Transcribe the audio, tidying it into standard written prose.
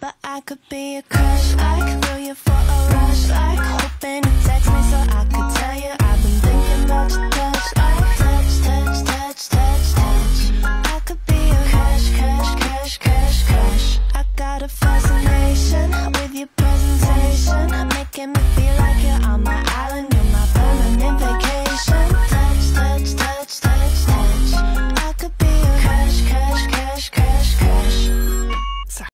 But I could be a crush, I could feel you for a rush, like hoping to text me so I could tell you I've been thinking about your touch, like touch, touch, touch, touch, touch. I could be a crush, crush, crush, crush, crush. I got a fuzz